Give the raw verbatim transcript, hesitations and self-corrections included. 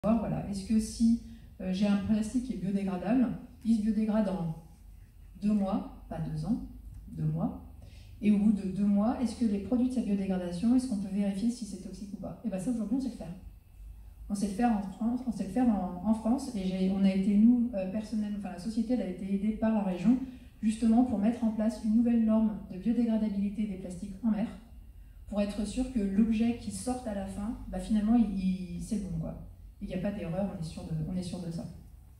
Voilà. Est-ce que si euh, j'ai un plastique qui est biodégradable, il se biodégrade en deux mois, pas deux ans, deux mois, et au bout de deux mois, est-ce que les produits de sa biodégradation, est-ce qu'on peut vérifier si c'est toxique ou pas? Et bien ça, aujourd'hui, on sait le faire. On sait le faire en France, on sait le faire en, en France et on a été, nous, euh, personnellement, enfin la société, elle a été aidée par la région, justement pour mettre en place une nouvelle norme de biodégradabilité des plastiques en mer, pour être sûr que l'objet qui sorte à la fin, bah, finalement, il, il, c'est bon, quoi. Il n'y a pas d'erreur, on est sûr de, on est sûr de ça.